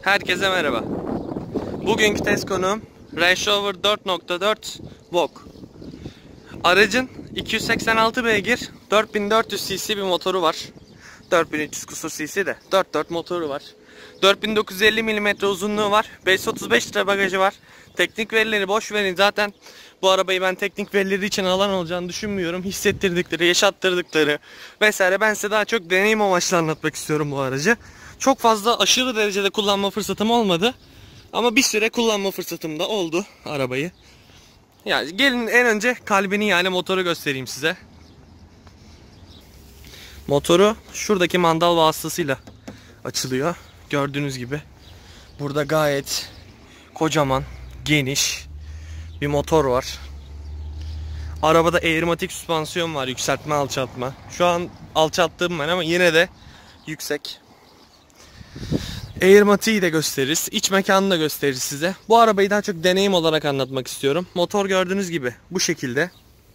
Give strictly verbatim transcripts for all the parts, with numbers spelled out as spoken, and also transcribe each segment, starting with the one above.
Herkese merhaba. Bugünkü test konuğum Range Rover dört nokta dört Vogue. Aracın iki yüz seksen altı beygir, dört bin dört yüz cc bir motoru var. dört bin üç yüz kusur cc de dört nokta dört motoru var. dört bin dokuz yüz elli milimetre uzunluğu var. beş yüz otuz beş litre bagajı var. Teknik verileri boş verin. Zaten bu arabayı ben teknik verileri için alan olacağını düşünmüyorum. Hissettirdikleri, yaşattırdıkları vesaire. Ben size daha çok deneyim amaçlı anlatmak istiyorum bu aracı. Çok fazla aşırı derecede kullanma fırsatım olmadı. Ama bir süre kullanma fırsatım da oldu arabayı. Yani gelin en önce kalbini, yani motoru göstereyim size. Motoru şuradaki mandal vasıtasıyla açılıyor. Gördüğünüz gibi. Burada gayet kocaman, geniş bir motor var. Arabada aeromatik süspansiyon var. Yükseltme, alçaltma. Şu an alçalttığım ben ama yine de yüksek. Airmatiği de gösteririz. İç mekanını da gösteririz size. Bu arabayı daha çok deneyim olarak anlatmak istiyorum. Motor gördüğünüz gibi bu şekilde.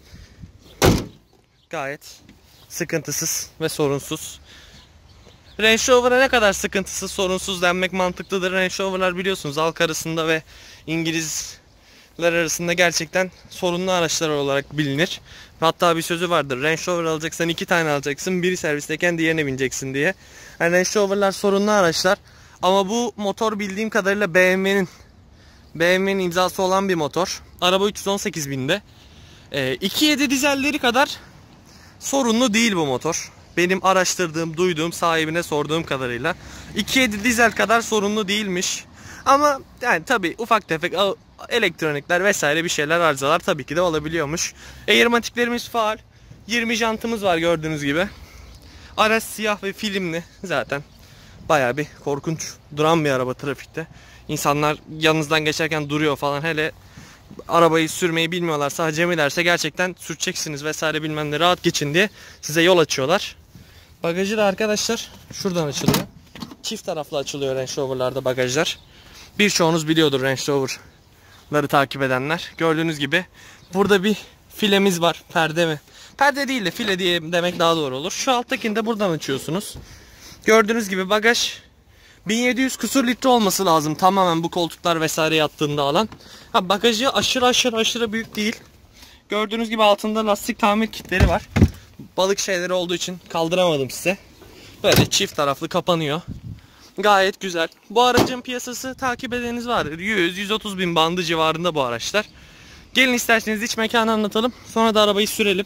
Gayet sıkıntısız ve sorunsuz. Range Rover'a ne kadar sıkıntısız, sorunsuz denmek mantıklıdır. Range Rover'lar biliyorsunuz halk arasında ve İngilizler arasında gerçekten sorunlu araçlar olarak bilinir. Hatta bir sözü vardır. Range Rover alacaksan iki tane alacaksın. Biri servisteyken diğerine bineceksin diye. Yani Range Rover'lar sorunlu araçlar. Ama bu motor bildiğim kadarıyla B M W'nin B M W'nin imzası olan bir motor. Araba üç yüz on sekiz binde. E, iki nokta yedi dizelleri kadar sorunlu değil bu motor. Benim araştırdığım, duyduğum, sahibine sorduğum kadarıyla iki nokta yedi dizel kadar sorunlu değilmiş. Ama yani tabi ufak tefek elektronikler vesaire bir şeyler, arızalar tabii ki de olabiliyormuş. Airmatiklerimiz faal. yirmi jantımız var gördüğünüz gibi. Araç siyah ve filmli zaten. Bayağı bir korkunç duran bir araba trafikte. İnsanlar yanınızdan geçerken duruyor falan. Hele arabayı sürmeyi bilmiyorlarsa, acemilerse gerçekten süreceksiniz vesaire bilmem ne, rahat geçin diye size yol açıyorlar. Bagajı da arkadaşlar şuradan açılıyor. Çift taraflı açılıyor Range Rover'larda bagajlar. Birçoğunuz biliyordur Range Rover'ları takip edenler. Gördüğünüz gibi burada bir filemiz var. Perde mi? Perde değil de file diye demek daha doğru olur. Şu alttakini de buradan açıyorsunuz. Gördüğünüz gibi bagaj bin yedi yüz kusur litre olması lazım. Tamamen bu koltuklar vesaire yattığında alan. Ha, bagajı aşırı aşırı aşırı büyük değil. Gördüğünüz gibi altında lastik tamir kitleri var. Balık şeyleri olduğu için kaldıramadım size. Böyle çift taraflı kapanıyor. Gayet güzel. Bu aracın piyasası takip edeniniz vardır. yüz yüz otuz bin bandı civarında bu araçlar. Gelin isterseniz iç mekanı anlatalım. Sonra da arabayı sürelim.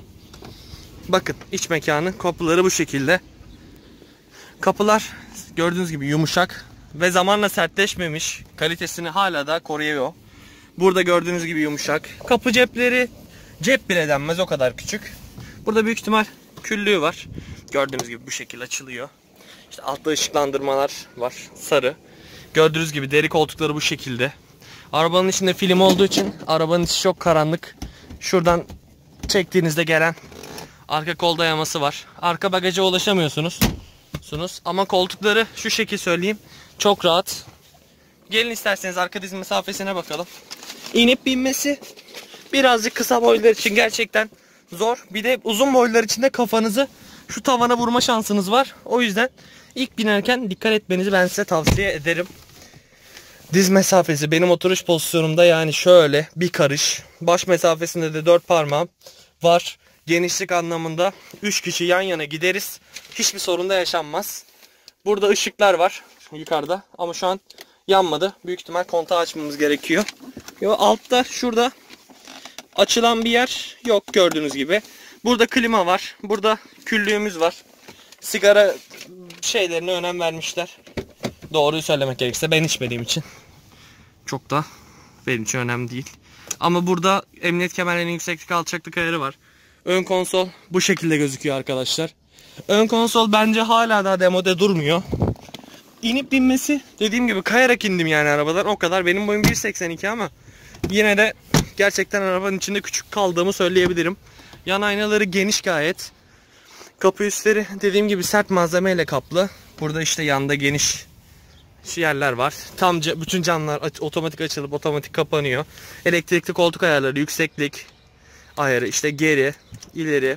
Bakın iç mekanı, kapıları bu şekilde. Kapılar gördüğünüz gibi yumuşak ve zamanla sertleşmemiş. Kalitesini hala da koruyor. Burada gördüğünüz gibi yumuşak. Kapı cepleri cep bile denmez, o kadar küçük. Burada büyük ihtimal küllüğü var. Gördüğünüz gibi bu şekilde açılıyor. İşte altta ışıklandırmalar var, sarı. Gördüğünüz gibi deri koltukları bu şekilde. Arabanın içinde film olduğu için arabanın içi çok karanlık. Şuradan çektiğinizde gelen arka kol dayaması var. Arka bagaja ulaşamıyorsunuz. Ama koltukları şu şekil söyleyeyim, çok rahat. Gelin isterseniz arka diz mesafesine bakalım. İnip binmesi birazcık kısa boylular için gerçekten zor. Bir de uzun boylular için de kafanızı şu tavana vurma şansınız var. O yüzden ilk binerken dikkat etmenizi ben size tavsiye ederim. Diz mesafesi benim oturuş pozisyonumda yani şöyle bir karış. Baş mesafesinde de dört parmağım var. Genişlik anlamında üç kişi yan yana gideriz. Hiçbir sorun da yaşanmaz. Burada ışıklar var yukarıda ama şu an yanmadı. Büyük ihtimal kontağı açmamız gerekiyor. Yo, altta şurada açılan bir yer yok gördüğünüz gibi. Burada klima var. Burada küllüğümüz var. Sigara şeylerine önem vermişler. Doğruyu söylemek gerekirse ben içmediğim için çok da benim için önemli değil. Ama burada emniyet kemerlerinin yükseklik alçaklık ayarı var. Ön konsol bu şekilde gözüküyor arkadaşlar. Ön konsol bence hala daha demode durmuyor. İnip binmesi dediğim gibi kayarak indim yani arabadan. O kadar, benim boyum bir seksen iki ama yine de gerçekten arabanın içinde küçük kaldığımı söyleyebilirim. Yan aynaları geniş gayet. Kapı üstleri dediğim gibi sert malzemeyle kaplı. Burada işte yanda geniş yerler var. Tam bütün camlar otomatik açılıp otomatik kapanıyor. Elektrikli koltuk ayarları, yükseklik ayarı, işte geri, ileri,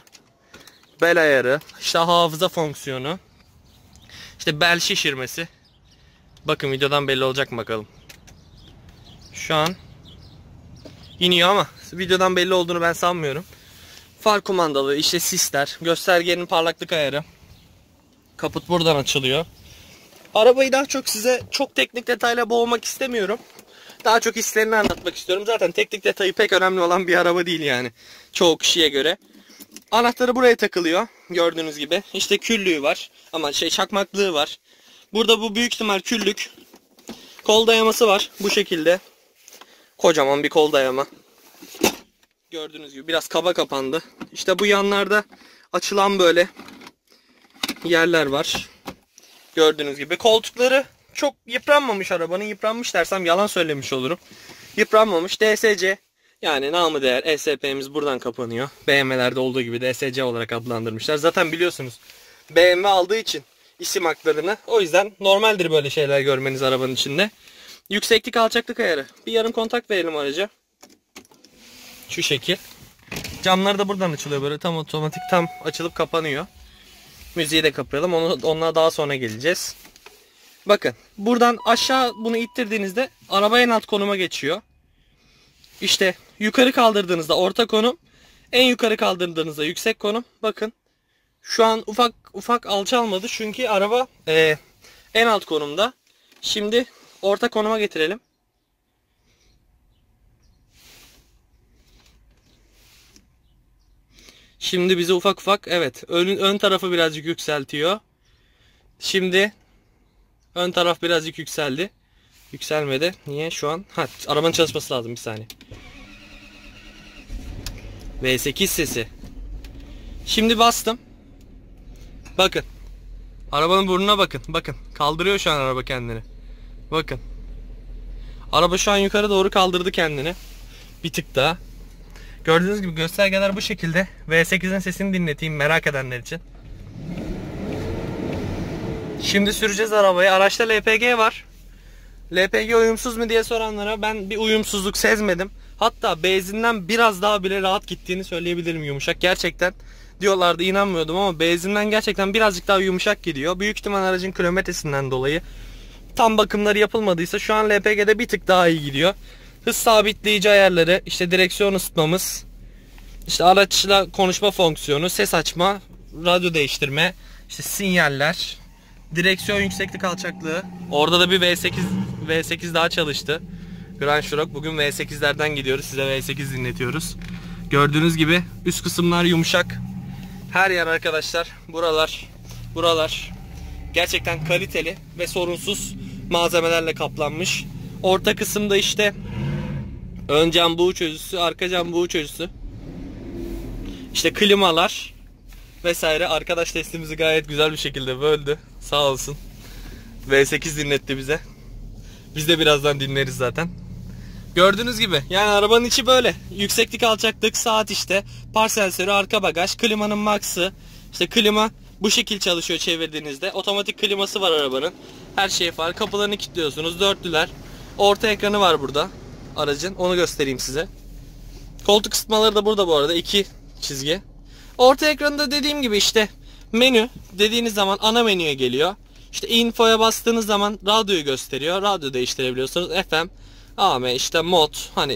bel ayarı, işte hafıza fonksiyonu, işte bel şişirmesi, Bakın videodan belli olacak mı bakalım. Şu an iniyor ama videodan belli olduğunu ben sanmıyorum. Far kumandalı, işte sisler, göstergenin parlaklık ayarı. Kaput buradan açılıyor. Arabayı daha çok size çok teknik detayla boğmak istemiyorum. Daha çok hislerini anlatmak istiyorum. Zaten teknik detayı pek önemli olan bir araba değil yani. Çoğu kişiye göre. Anahtarı buraya takılıyor. Gördüğünüz gibi. İşte küllüğü var. Ama şey çakmaklığı var. Burada bu büyük ihtimal küllük. Kol dayaması var. Bu şekilde. Kocaman bir kol dayama. Gördüğünüz gibi biraz kaba kapandı. İşte bu yanlarda açılan böyle yerler var. Gördüğünüz gibi. Koltukları çok yıpranmamış arabanın. Yıpranmış dersem yalan söylemiş olurum. Yıpranmamış. D S C. Yani namı değer E S P'miz buradan kapanıyor. B M W'lerde olduğu gibi D S C olarak adlandırmışlar. Zaten biliyorsunuz B M W aldığı için isim haklarını. O yüzden normaldir böyle şeyler görmeniz arabanın içinde. Yükseklik alçaklık ayarı. Bir yarım kontak verelim araca. Şu şekil. Camları da buradan açılıyor böyle tam otomatik tam açılıp kapanıyor. Müziği de kapayalım. Onu, onunla daha sonra geleceğiz. Bakın buradan aşağı bunu ittirdiğinizde araba en alt konuma geçiyor. İşte yukarı kaldırdığınızda orta konum, en yukarı kaldırdığınızda yüksek konum. Bakın şu an ufak ufak alçalmadı çünkü araba e, en alt konumda. Şimdi orta konuma getirelim. Şimdi bizi ufak ufak evet ön, ön tarafı birazcık yükseltiyor. Şimdi ön taraf birazcık yükseldi. Yükselmedi. Niye şu an? Ha, arabanın çalışması lazım bir saniye. V sekiz sesi. Şimdi bastım. Bakın. Arabanın burnuna bakın. Bakın. Kaldırıyor şu an araba kendini. Bakın. Araba şu an yukarı doğru kaldırdı kendini. Bir tık daha. Gördüğünüz gibi göstergeler bu şekilde. V sekizin sesini dinleteyim merak edenler için. Şimdi süreceğiz arabayı. Araçta L P G var. L P G uyumsuz mu diye soranlara ben bir uyumsuzluk sezmedim. Hatta benzinden biraz daha bile rahat gittiğini söyleyebilirim yumuşak. Gerçekten diyorlardı inanmıyordum ama benzinden gerçekten birazcık daha yumuşak gidiyor. Büyük ihtimal aracın kilometresinden dolayı. Tam bakımları yapılmadıysa şu an L P G'de bir tık daha iyi gidiyor. Hız sabitleyici ayarları, işte direksiyon ısıtmamız, işte araçla konuşma fonksiyonu, ses açma, radyo değiştirme, işte sinyaller, direksiyon yükseklik alçaklığı. Orada da bir V sekiz V sekiz daha çalıştı. Grand Cherokee. Bugün V sekizlerden gidiyoruz. Size V sekiz dinletiyoruz. Gördüğünüz gibi üst kısımlar yumuşak. Her yer arkadaşlar, buralar, buralar gerçekten kaliteli ve sorunsuz malzemelerle kaplanmış. Orta kısımda işte ön cam buğu çözüsü, arka cam buğu çözüsü. İşte klimalar vesaire. Arkadaş testimizi gayet güzel bir şekilde böldü. Sağ olsun. V sekiz dinletti bize. Biz de birazdan dinleriz zaten. Gördüğünüz gibi yani arabanın içi böyle. Yükseklik alçaklık, saat işte, park sensörü, arka bagaj, klimanın max'ı. İşte klima bu şekil çalışıyor çevirdiğinizde. Otomatik kliması var arabanın. Her şey var. Kapılarını kilitliyorsunuz. Dörtlüler. Orta ekranı var burada aracın. Onu göstereyim size. Koltuk ısıtmaları da burada bu arada. İki çizgi. Orta ekranında dediğim gibi işte menü dediğiniz zaman ana menüye geliyor. İşte infoya bastığınız zaman radyoyu gösteriyor. Radyo değiştirebiliyorsunuz. F M, A M, işte mod, hani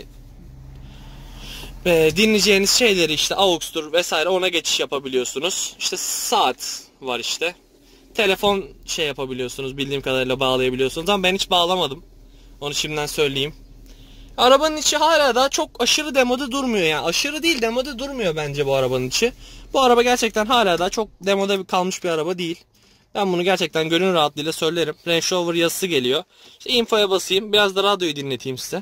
e, dinleyeceğiniz şeyleri işte A U X'tur vesaire ona geçiş yapabiliyorsunuz. İşte saat var işte. Telefon şey yapabiliyorsunuz, bildiğim kadarıyla bağlayabiliyorsunuz ama ben hiç bağlamadım. Onu şimdiden söyleyeyim. Arabanın içi hala da çok aşırı demode durmuyor yani. Aşırı değil, demode durmuyor bence bu arabanın içi. Bu araba gerçekten hala da çok demode kalmış bir araba değil. Ben bunu gerçekten gönül rahatlığıyla söylerim. Range Rover yazısı geliyor. İşte infoya basayım. Biraz da radyoyu dinleteyim size.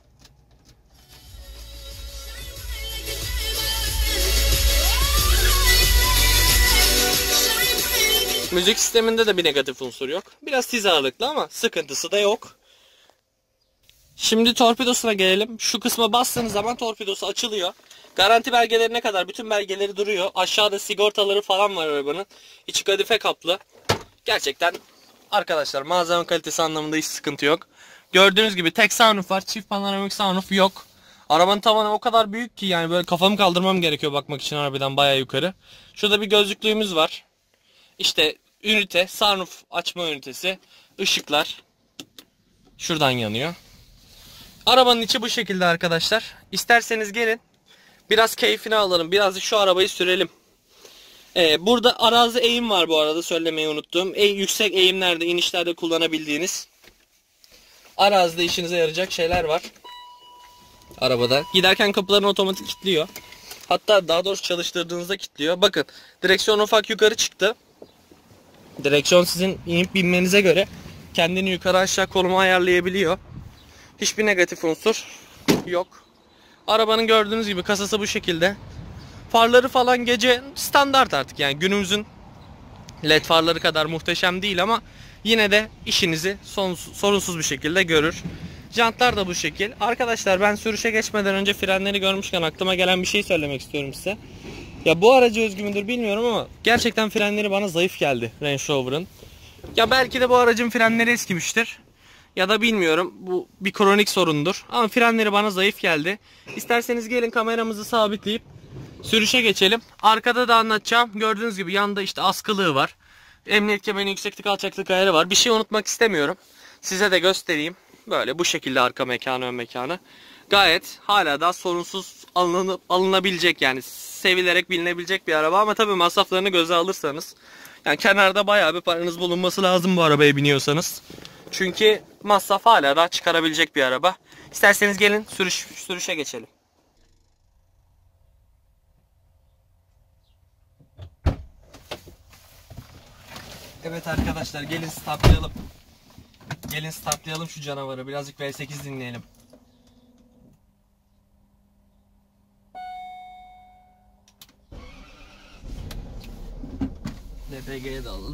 Müzik sisteminde de bir negatif unsur yok. Biraz tiz ağırlıklı ama sıkıntısı da yok. Şimdi torpidosuna gelelim. Şu kısma bastığınız zaman torpidosu açılıyor. Garanti belgelerine kadar bütün belgeleri duruyor. Aşağıda sigortaları falan var arabanın. İçi kadife kaplı. Gerçekten arkadaşlar malzeme kalitesi anlamında hiç sıkıntı yok. Gördüğünüz gibi tek sunroof var. Çift panoramik sunroof yok. Arabanın tavanı o kadar büyük ki yani böyle kafamı kaldırmam gerekiyor bakmak için arabadan bayağı yukarı. Şurada bir gözlüklüğümüz var. İşte ünite, sunroof açma ünitesi, ışıklar. Şuradan yanıyor. Arabanın içi bu şekilde arkadaşlar. İsterseniz gelin biraz keyfini alalım. Biraz da şu arabayı sürelim. Ee, burada arazi eğim var bu arada, söylemeyi unuttum. E, yüksek eğimlerde, inişlerde kullanabildiğiniz, arazide işinize yarayacak şeyler var arabada. Giderken kapılarını otomatik kilitliyor. Hatta daha doğrusu çalıştırdığınızda kilitliyor. Bakın, direksiyon ufak yukarı çıktı. Direksiyon sizin inip binmenize göre kendini yukarı aşağı konuma ayarlayabiliyor. Hiçbir negatif unsur yok. Arabanın gördüğünüz gibi kasası bu şekilde. Farları falan gece standart artık, yani günümüzün led farları kadar muhteşem değil ama yine de işinizi sonsuz, sorunsuz bir şekilde görür. Jantlar da bu şekil. Arkadaşlar, ben sürüşe geçmeden önce frenleri görmüşken aklıma gelen bir şey söylemek istiyorum size. Ya bu araca özgü müdür bilmiyorum ama gerçekten frenleri bana zayıf geldi Range Rover'ın. Ya belki de bu aracın frenleri eskimiştir. Ya da bilmiyorum, bu bir kronik sorundur. Ama frenleri bana zayıf geldi. İsterseniz gelin kameramızı sabitleyip sürüşe geçelim. Arkada da anlatacağım. Gördüğünüz gibi yanında işte askılığı var. Emniyet kemeri, yükseklik alçaklık ayarı var. Bir şey unutmak istemiyorum. Size de göstereyim. Böyle bu şekilde arka mekanı, ön mekanı. Gayet hala da sorunsuz alınıp, alınabilecek, yani sevilerek bilinebilecek bir araba. Ama tabii masraflarını göze alırsanız, yani kenarda bayağı bir paranız bulunması lazım bu arabaya biniyorsanız. Çünkü masraf hala da çıkarabilecek bir araba. İsterseniz gelin sürüş, sürüşe geçelim. Evet arkadaşlar, gelin startlayalım. Gelin startlayalım şu canavarı. Birazcık V sekiz dinleyelim. D P G'ye de alalım.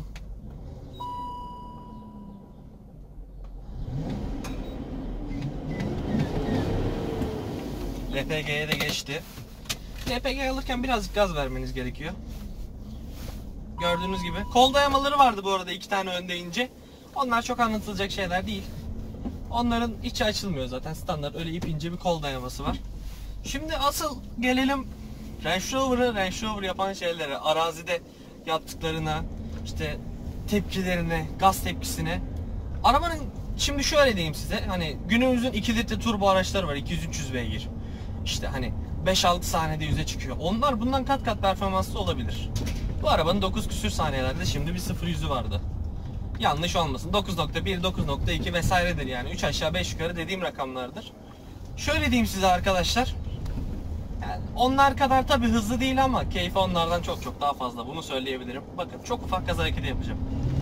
D P G'ye de geçti. D P G alırken birazcık gaz vermeniz gerekiyor. Gördüğünüz gibi. Kol dayamaları vardı bu arada, iki tane önde ince. Onlar çok anlatılacak şeyler değil. Onların içi açılmıyor zaten. Standart öyle ip ince bir kol dayaması var. Şimdi asıl gelelim Range Rover'ı Range Rover yapan şeylere. Arazide yaptıklarına, işte tepkilerine, gaz tepkisine. Arabanın şimdi şöyle diyeyim size. Hani günümüzün iki litre turbo araçları var. iki yüz üç yüz beygir. İşte hani beş altı saniyede yüze çıkıyor. Onlar bundan kat kat performanslı olabilir. Bu arabanın dokuz küsür saniyelerde şimdi bir sıfır yüzü vardı. Yanlış olmasın. dokuz nokta bir, dokuz nokta iki vesairedir yani. üç aşağı beş yukarı dediğim rakamlardır. Şöyle diyeyim size arkadaşlar. Yani onlar kadar tabii hızlı değil ama keyfi onlardan çok çok daha fazla. Bunu söyleyebilirim. Bakın, çok ufak gaz hareketi yapacağım.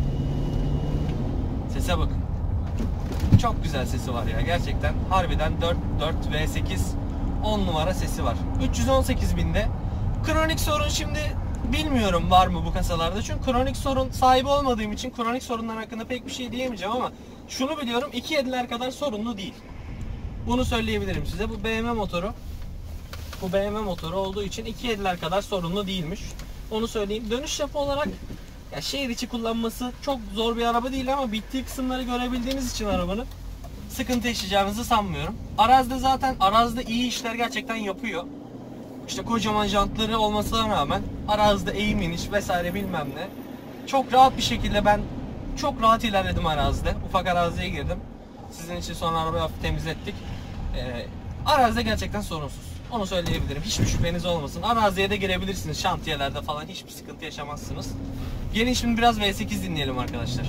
Sese bakın. Çok güzel sesi var ya. Gerçekten harbiden dört dört V sekiz on numara sesi var. üç yüz on sekiz binde. Kronik sorun şimdi bilmiyorum var mı bu kasalarda. Çünkü kronik sorun sahibi olmadığım için kronik sorunlar hakkında pek bir şey diyemeyeceğim ama şunu biliyorum, iki yediler kadar sorunlu değil. Bunu söyleyebilirim size. Bu B M W motoru. Bu B M W motoru olduğu için iki yediler kadar sorunlu değilmiş. Onu söyleyeyim. Dönüş yapı olarak ya şehir içi kullanması çok zor bir araba değil ama bittiği kısımları görebildiğiniz için arabanın sıkıntı yaşayacağınızı sanmıyorum. Arazide zaten arazide iyi işler gerçekten yapıyor. İşte kocaman jantları olmasına rağmen arazide eğim iniş vesaire bilmem ne. Çok rahat bir şekilde ben çok rahat ilerledim arazide. Ufak araziye girdim. Sizin için sonra arabayı hafif temizlettik. Ee, arazide gerçekten sorunsuz. Onu söyleyebilirim. Hiçbir şüpheniz olmasın. Araziye de girebilirsiniz. Şantiyelerde falan hiçbir sıkıntı yaşamazsınız. Gelin şimdi biraz V sekiz dinleyelim arkadaşlar.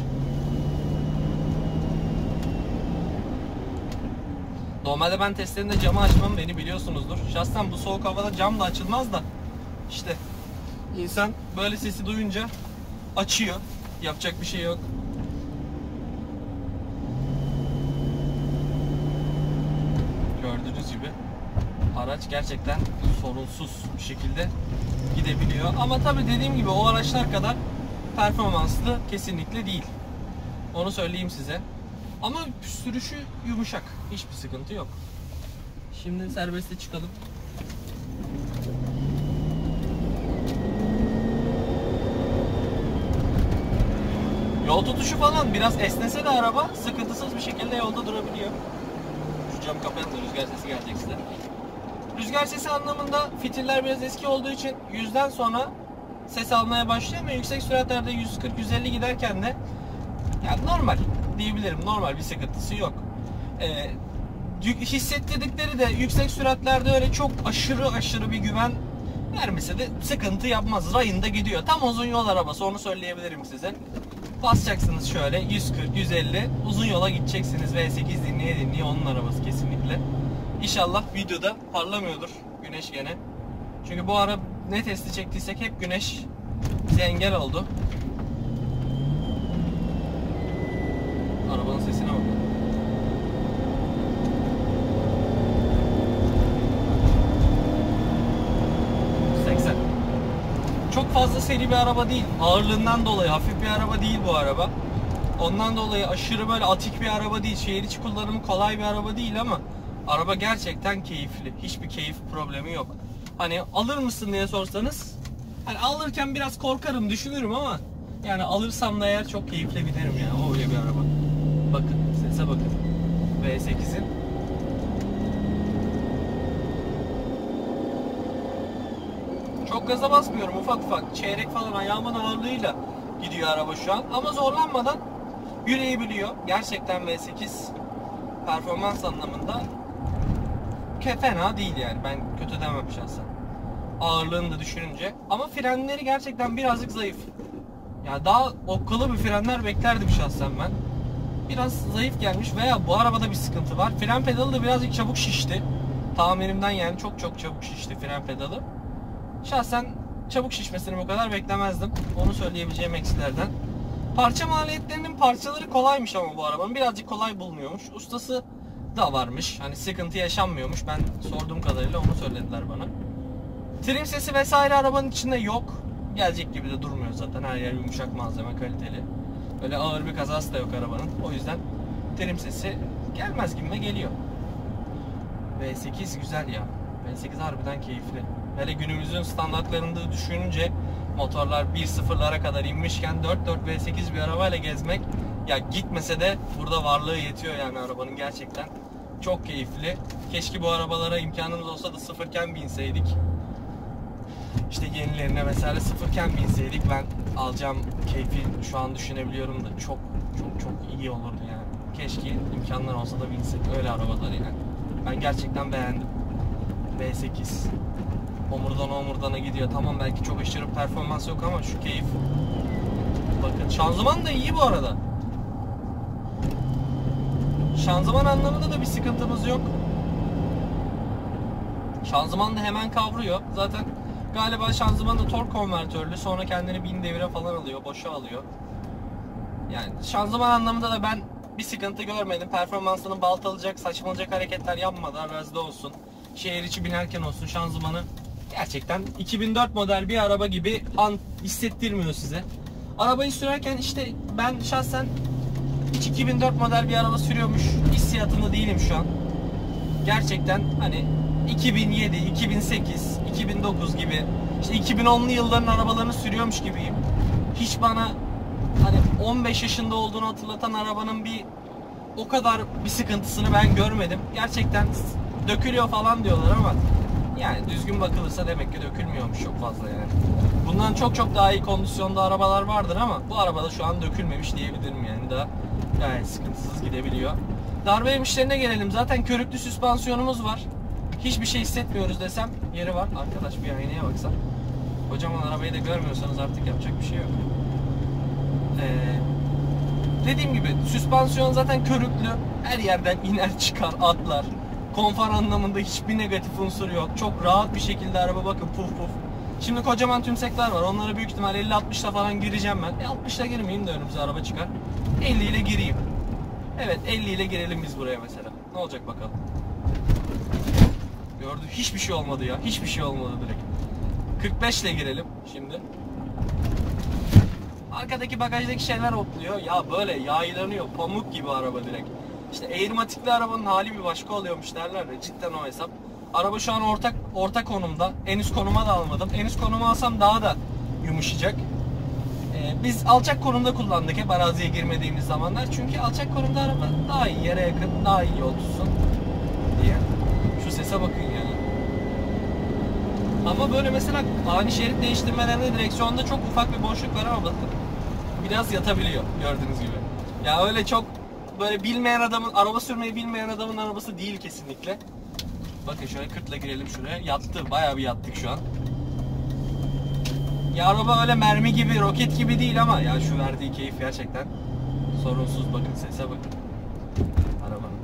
Normalde ben testlerinde camı açmam, beni biliyorsunuzdur. Şahsen bu soğuk havada cam da açılmaz da işte insan böyle sesi duyunca açıyor. Yapacak bir şey yok. Gördüğünüz gibi araç gerçekten sorunsuz bir şekilde gidebiliyor. Ama tabii dediğim gibi o araçlar kadar performanslı kesinlikle değil. Onu söyleyeyim size. Ama sürüşü yumuşak. Hiçbir sıkıntı yok. Şimdi serbeste çıkalım. Yol tutuşu falan biraz esnese de araba sıkıntısız bir şekilde yolda durabiliyor. Şu camı kapatın da rüzgar sesi gelecek size. Rüzgar sesi anlamında fitiller biraz eski olduğu için yüzden sonra ses almaya başlıyor ama yüksek süratlerde yüz kırk yüz elli giderken de yani normal diyebilirim. Normal bir sıkıntısı yok. Ee, hissettirdikleri de yüksek süratlerde öyle çok aşırı aşırı bir güven vermese de sıkıntı yapmaz. Rayında gidiyor. Tam uzun yol arabası, onu söyleyebilirim size. Basacaksınız şöyle yüz kırk yüz elli, uzun yola gideceksiniz. V sekiz dinleye dinleye onun arabası kesinlikle. İnşallah videoda parlamıyordur güneş gene. Çünkü bu ara ne testi çektiysek hep güneş bize engel oldu. Arabanın sesine bakın. seksen. Çok fazla seri bir araba değil. Ağırlığından dolayı hafif bir araba değil bu araba. Ondan dolayı aşırı böyle atik bir araba değil. Şehir içi kullanımı kolay bir araba değil ama araba gerçekten keyifli. Hiçbir keyif problemi yok. Hani alır mısın diye sorsanız, hani alırken biraz korkarım, düşünürüm ama yani alırsam da eğer çok keyifle binerim yani. Öyle bir araba. Bakın sese bakın. V sekizin. Çok gaza basmıyorum, ufak ufak. Çeyrek falan ayağımın ağırlığıyla gidiyor araba şu an. Ama zorlanmadan yürüyebiliyor. Gerçekten V sekiz performans anlamında fena değil yani. Ben kötü demem şahsen. Ağırlığını da düşününce. Ama frenleri gerçekten birazcık zayıf. Ya daha okkalı bir frenler beklerdim şahsen ben. Biraz zayıf gelmiş veya bu arabada bir sıkıntı var. Fren pedalı da birazcık çabuk şişti. Tahminimden yani çok çok çabuk şişti fren pedalı. Şahsen çabuk şişmesini bu kadar beklemezdim. Onu söyleyebileceğim eksilerden. Parça maliyetlerinin parçaları kolaymış ama bu arabanın. Birazcık kolay bulunuyormuş. Ustası da varmış. Hani sıkıntı yaşanmıyormuş. Ben sorduğum kadarıyla onu söylediler bana. Trim sesi vesaire arabanın içinde yok. Gelecek gibi de durmuyor zaten. Her yer yumuşak malzeme, kaliteli. Öyle ağır bir kazası da yok arabanın. O yüzden trim sesi gelmez gibime geliyor. V sekiz güzel ya. V sekiz harbiden keyifli. Hele günümüzün standartlarında düşününce motorlar bir sıfırlara kadar inmişken dört dört V sekiz bir arabayla gezmek, ya gitmese de burada varlığı yetiyor yani arabanın, gerçekten çok keyifli. Keşke bu arabalara imkanımız olsa da sıfırken binseydik. İşte yenilerine vesaire sıfırken binseydik, ben alacağım keyfi şu an düşünebiliyorum da çok çok çok iyi olurdu yani. Keşke imkanlar olsa da binsek öyle arabalar yani. Ben gerçekten beğendim. V sekiz omurdan omurdana gidiyor. Tamam belki çok aşırı performans yok ama şu keyif. Bakın şanzıman da iyi bu arada. Şanzıman anlamında da bir sıkıntımız yok. Şanzıman da hemen kavruyor. Zaten galiba şanzıman da tork konvertörlü. Sonra kendini bin devire falan alıyor. Boşa alıyor. Yani şanzıman anlamında da ben bir sıkıntı görmedim. Performansını baltalayacak, saçmalayacak hareketler yapmadı. Arazide olsun, şehir içi binerken olsun, şanzımanı gerçekten iki bin dört model bir araba gibi an hissettirmiyor size. Arabayı sürerken işte ben şahsen hiç iki bin dört model bir araba sürüyormuş hissiyatında değilim şu an. Gerçekten hani iki bin yedi, iki bin sekiz, iki bin dokuz gibi, işte iki bin onlu yılların arabalarını sürüyormuş gibiyim. Hiç bana hani on beş yaşında olduğunu hatırlatan arabanın bir o kadar bir sıkıntısını ben görmedim. Gerçekten dökülüyor falan diyorlar ama yani düzgün bakılırsa demek ki dökülmüyormuş çok fazla yani. Bundan çok çok daha iyi kondisyonda arabalar vardır ama bu arabada şu an dökülmemiş diyebilirim yani. Daha gayet sıkıntısız gidebiliyor. Darbe yemişlerine gelelim. Zaten körüklü süspansiyonumuz var. Hiçbir şey hissetmiyoruz desem yeri var. Arkadaş bir aynaya baksam. Kocaman arabayı da görmüyorsanız artık yapacak bir şey yok. Ee, dediğim gibi süspansiyon zaten körüklü. Her yerden iner çıkar atlar. Konfor anlamında hiçbir negatif unsur yok. Çok rahat bir şekilde araba, bakın puf puf. Şimdi kocaman tümsekler var. Onlara büyük ihtimal elli altmışla falan gireceğim ben. E altmışla girmeyeyim de önümüze araba çıkar. elli ile gireyim. Evet elli ile girelim biz buraya mesela. Ne olacak bakalım. Gördüm, hiçbir şey olmadı ya. Hiçbir şey olmadı direkt. kırk beş ile girelim şimdi. Arkadaki bagajdaki şeyler otluyor. Ya böyle yaylanıyor. Pamuk gibi araba direkt. İşte airmatikli arabanın hali bir başka oluyormuş derler de cidden o hesap. Araba şu an ortak orta konumda. En üst konuma da almadım. En üst konuma alsam daha da yumuşayacak. Ee, biz alçak konumda kullandık hep araziye girmediğimiz zamanlar. Çünkü alçak konumda araba daha iyi yere yakın, daha iyi yol tutsun diye. Şu sese bakın yani. Ama böyle mesela ani şerit değiştirmelerinde direksiyonda çok ufak bir boşluk var ama bakın biraz yatabiliyor gördüğünüz gibi. Ya öyle çok böyle bilmeyen adamın, araba sürmeyi bilmeyen adamın arabası değil kesinlikle. Bakın şöyle kırkla girelim şuraya. Yattı, bayağı bir yattık şu an. Ya araba öyle mermi gibi, roket gibi değil ama ya şu verdiği keyif gerçekten sorunsuz. Bakın sese bakın. Arabanın.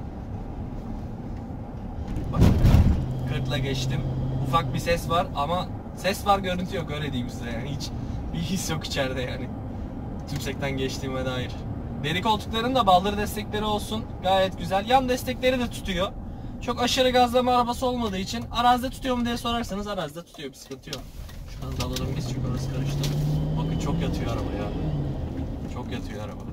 Bakın. kırkla geçtim. Ufak bir ses var ama ses var, görüntü yok, öyle diyeyim size yani. Hiç bir his yok içeride yani. Tümsekten geçtiğime dair. Deri koltukların da baldır destekleri olsun. Gayet güzel. Yan destekleri de tutuyor. Çok aşırı gazlama arabası olmadığı için arazide tutuyor mu diye sorarsanız arazide tutuyor, bir sıkıntı yok. Şuradan da alalım biz çünkü orası karıştı. Bakın çok yatıyor araba ya. Çok yatıyor araba.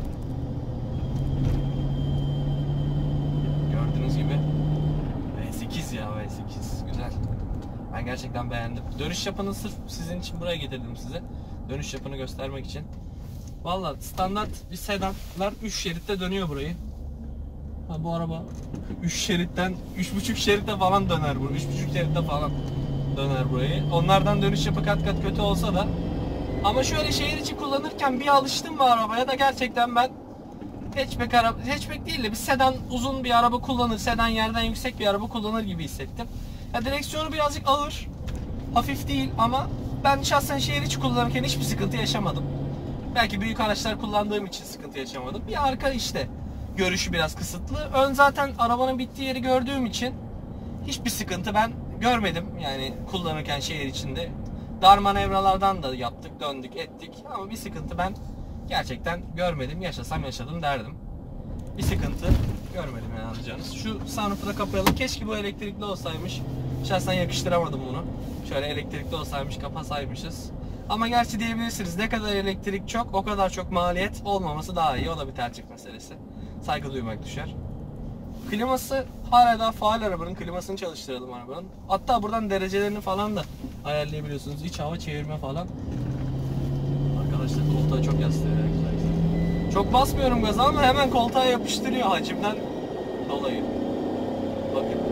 Gördüğünüz gibi V sekiz ya, V sekiz güzel. Ben gerçekten beğendim. Dönüş yapını sırf sizin için buraya getirdim size. Dönüş yapını göstermek için. Vallahi standart bir sedanlar üç şeritte dönüyor burayı. Ha, bu araba üç şeritten üç buçuk şeritte falan döner bu. üç buçuk şeritte falan döner burayı. Onlardan dönüş yapı kat kat kötü olsa da. Ama şöyle şehir içi kullanırken bir alıştım bu arabaya da gerçekten ben hatchback araba, hatchback değil de bir sedan, uzun bir araba kullanır, sedan yerden yüksek bir araba kullanır gibi hissettim. Ya direksiyonu birazcık ağır, hafif değil ama ben şahsen şehir içi kullanırken hiçbir sıkıntı yaşamadım. Belki büyük araçlar kullandığım için sıkıntı yaşamadım. Bir arka işte görüşü biraz kısıtlı. Ön zaten arabanın bittiği yeri gördüğüm için hiçbir sıkıntı ben görmedim. Yani kullanırken şehir içinde. Dar manevralardan da yaptık, döndük, ettik. Ama bir sıkıntı ben gerçekten görmedim. Yaşasam yaşadım derdim. Bir sıkıntı görmedim yani anlayacağınız. Şu sunroof'u da kapayalım. Keşke bu elektrikli olsaymış. Şahsen yakıştıramadım bunu. Şöyle elektrikli olsaymış, kapasaymışız. Ama gerçi diyebilirsiniz, ne kadar elektrik çok o kadar çok maliyet olmaması daha iyi. O da bir tercih meselesi. Saygı duymak düşer. Kliması hala daha faal, arabanın klimasını çalıştıralım arabanın. Hatta buradan derecelerini falan da ayarlayabiliyorsunuz. İç hava çevirme falan. Arkadaşlar koltuğa çok yaslıyor ya, güzel güzel. Çok basmıyorum gaza ama hemen koltuğa yapıştırıyor hacimden dolayı. Bakın.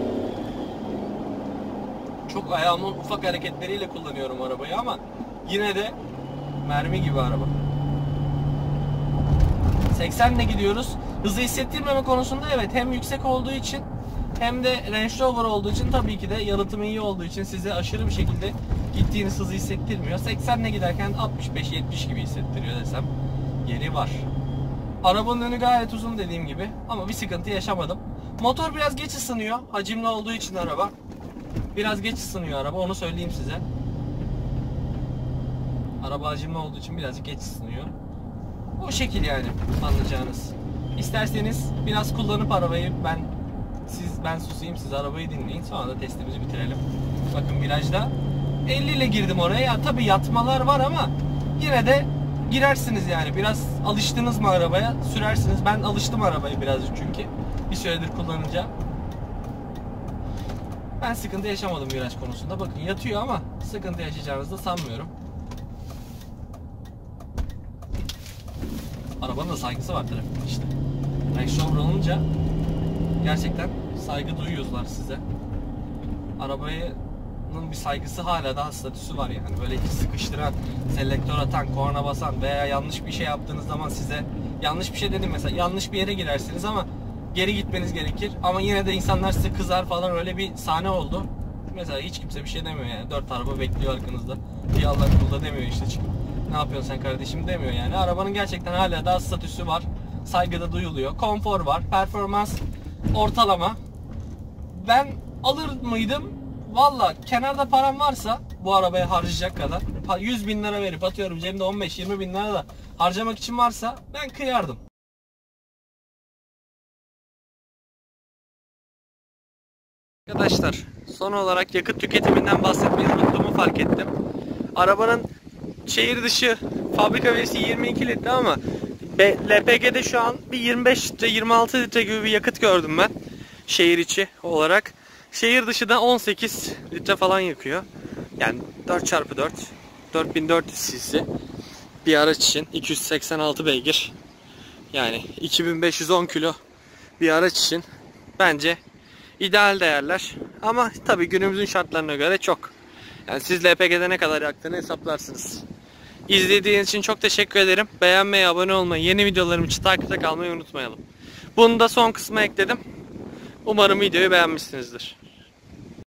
Çok ayağımın ufak hareketleriyle kullanıyorum arabayı ama yine de mermi gibi araba. seksenle gidiyoruz. Hızı hissettirmeme konusunda evet, hem yüksek olduğu için hem de Range Rover olduğu için, tabii ki de yalıtımı iyi olduğu için size aşırı bir şekilde gittiğiniz hızı hissettirmiyor. seksenle giderken altmış beş yetmiş gibi hissettiriyor desem yeri var. Arabanın önü gayet uzun dediğim gibi ama bir sıkıntı yaşamadım. Motor biraz geç ısınıyor. Hacimli olduğu için araba. Biraz geç ısınıyor araba, onu söyleyeyim size. Araba hacimli olduğu için birazcık geç ısınıyor. O şekil yani anlayacağınız. İsterseniz biraz kullanıp arabayı ben siz ben susayım, siz arabayı dinleyin, sonra da testimizi bitirelim. Bakın virajda elli ile girdim oraya. Ya tabii yatmalar var ama yine de girersiniz yani. Biraz alıştınız mı arabaya sürersiniz. Ben alıştım arabaya birazcık çünkü bir süredir kullanınca. Ben sıkıntı yaşamadım viraj konusunda. Bakın yatıyor ama sıkıntı yaşayacağınızı da sanmıyorum. Arabanın da saygısı var trafikte işte. Range Rover olunca gerçekten saygı duyuyorlar size. Arabanın bir saygısı, hala daha statüsü var yani. Böyle sıkıştıran, selektör atan, korna basan veya yanlış bir şey yaptığınız zaman size, yanlış bir şey dedim mesela, yanlış bir yere girersiniz ama geri gitmeniz gerekir. Ama yine de insanlar size kızar falan, öyle bir sahne oldu. Mesela hiç kimse bir şey demiyor yani. Dört araba bekliyor arkanızda. Bir Allah kulda demiyor işte, çıkıp ne yapıyorsun sen kardeşim demiyor yani. Arabanın gerçekten hala daha statüsü var. Saygıda duyuluyor. Konfor var. Performans ortalama. Ben alır mıydım? Valla kenarda param varsa bu arabaya harcayacak kadar, yüz bin lira verip atıyorum cebimde on beş yirmi bin lira da harcamak için varsa ben kıyardım. Arkadaşlar son olarak yakıt tüketiminden bahsetmeyi unuttuğumu fark ettim. Arabanın şehir dışı fabrika verisi yirmi iki litre ama L P G'de şu an bir yirmi beş litre yirmi altı litre gibi bir yakıt gördüm ben şehir içi olarak. Şehir dışı da on sekiz litre falan yakıyor. Yani dört çarpı dört dört bin dört yüz cc bir araç için, iki yüz seksen altı beygir, yani iki bin beş yüz on kilo bir araç için bence ideal değerler. Ama tabii günümüzün şartlarına göre çok. Yani siz L P G'de ne kadar yaktığını hesaplarsınız. İzlediğiniz için çok teşekkür ederim. Beğenmeyi, abone olmayı, yeni videolarım için takipte kalmayı unutmayalım. Bunu da son kısma ekledim. Umarım videoyu beğenmişsinizdir.